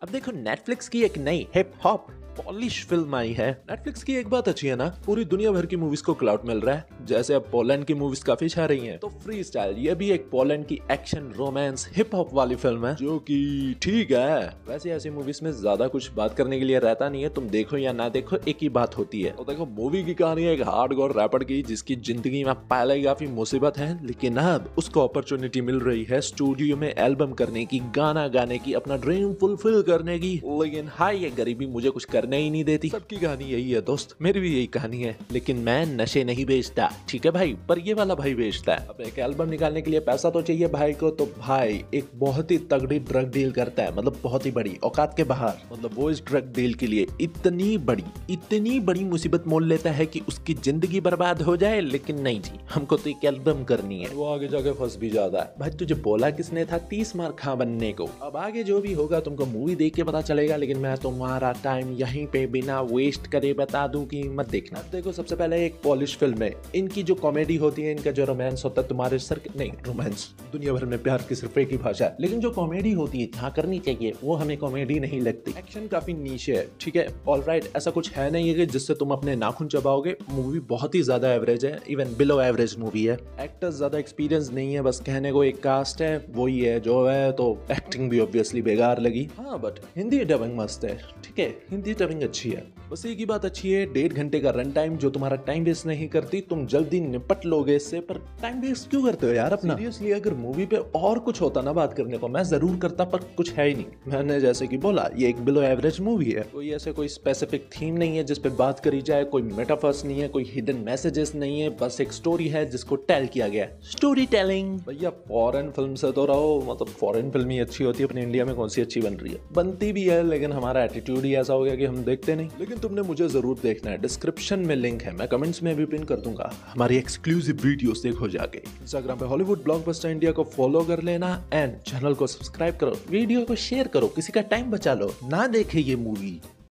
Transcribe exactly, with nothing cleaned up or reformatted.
अब देखो नेटफ्लिक्स की एक नई हिप हॉप पॉलिश फिल्म आई है। नेटफ्लिक्स की एक बात अच्छी है ना, पूरी दुनिया भर की मूवीज को क्लाउड मिल रहा है। जैसे अब पोलैंड की मूवीज काफी छा रही हैं, तो फ्री स्टाइल ये भी एक पोलैंड की एक्शन रोमांस हिप हॉप वाली फिल्म है, जो कि ठीक है। वैसे ऐसी मूवीज में ज्यादा कुछ बात करने के लिए रहता नहीं है, तुम देखो या ना देखो एक ही बात होती है। तो देखो मूवी की कहानी है एक हार्डकोर रैपर की, जिसकी जिंदगी में पहले काफी मुसीबत है, लेकिन अब उसको अपॉर्चुनिटी मिल रही है स्टूडियो में एल्बम करने की, गाना गाने की, अपना ड्रीम फुलफिल करने की। लेकिन हाय ये गरीबी मुझे कुछ करने ही नहीं देती। सबकी कहानी यही है दोस्त, मेरी भी यही कहानी है, लेकिन मैं नशे नहीं बेचता, ठीक है भाई, पर ये वाला भाई बेचता है। अब एक एल्बम निकालने के लिए पैसा तो चाहिए भाई को, तो भाई एक बहुत ही तगड़ी ड्रग डील करता है, मतलब बहुत ही बड़ी, औकात के बाहर। मतलब वो इस ड्रग डील के लिए इतनी बड़ी इतनी बड़ी मुसीबत मोल लेता है कि उसकी जिंदगी बर्बाद हो जाए, लेकिन नहीं जी, हमको तो एक एल्बम करनी है। वो आगे जाके फंस भी जाता है। भाई तुझे बोला किसने था तीस मार खा बनने को। अब आगे जो भी होगा तुमको मूवी देख के पता चलेगा, लेकिन मैं तुम्हारा टाइम यहीं पे बिना वेस्ट करे बता दूं कि मत देखना। देखो सबसे पहले एक पॉलिश फिल्म है, इनकी जो कॉमेडी होती है, इनका जो रोमांस होता है, तुम्हारे सर नहीं रोमांस दुनिया भर में प्यार की सिर्फ एक ही भाषा है, लेकिन जो कॉमेडी होती है जहाँ करनी चाहिए वो हमें कॉमेडी नहीं लगती। एक्शन काफी नीचे है, ठीक है, ऑलराइट, ऐसा कुछ है नहीं है कि जिससे तुम अपने नाखून चबाओगे। मूवी बहुत ही ज्यादा एवरेज है, इवन बिलो एवरेज मूवी है। एक्टर्स ज्यादा एक्सपीरियंस नहीं है, बस कहने को एक कास्ट है, वही है जो है, तो एक्टिंग भी ऑब्वियसली बेकार लगी। हाँ बट हिंदी डबिंग मस्त है, ठीक है, हिंदी डबिंग अच्छी है। बस एक ही बात अच्छी है, डेढ़ घंटे का रन टाइम जो तुम्हारा टाइम वेस्ट नहीं करती, तुम जल्दी निपट लोगे इससे। पर टाइम वेस्ट क्यों करते हो यार अपना? सीरियसली अगर मूवी पे और कुछ होता ना बात करने को, मैं जरूर करता, पर कुछ है ही नहीं। मैंने जैसे कि बोला ये एक बिलो एवरेज मूवी है, कोई ऐसे कोई स्पेसिफिक थीम नहीं है जिस पे बात करी जाए, कोई मेटाफर्स नहीं है, कोई हिडन मैसेजेस नहीं है, बस एक स्टोरी है जिसको टेल किया गया है। Story telling. भैया फॉरेन फिल्म से तो रहो, मतलब फॉरेन फिल्म ही अच्छी होती है, अपने इंडिया में कौन सी अच्छी बन रही है? बनती भी है, लेकिन हमारा एटीट्यूड ही ऐसा हो गया कि हम देखते नहीं। लेकिन तुमने मुझे जरूर देखना है, डिस्क्रिप्शन में लिंक है, मैं कमेंट्स में भी पिन कर दूंगा। हमारी एक्सक्लूसिव वीडियोस देखो जाके। इंस्टाग्राम पे हॉलीवुड ब्लॉकबस्टर इंडिया को फॉलो कर लेना एंड चैनल को सब्सक्राइब करो, वीडियो को शेयर करो, किसी का टाइम बचा लो, ना देखे ये मूवी।